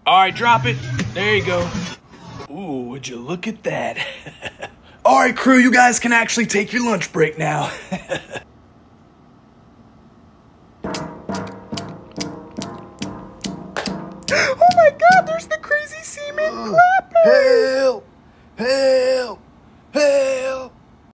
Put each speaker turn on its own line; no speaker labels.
All right, drop it. There you go. Ooh, would you look at that? All right, crew, you guys can actually take your lunch break now.
Oh my God, there's the crazy semen clapper.
Help! Help!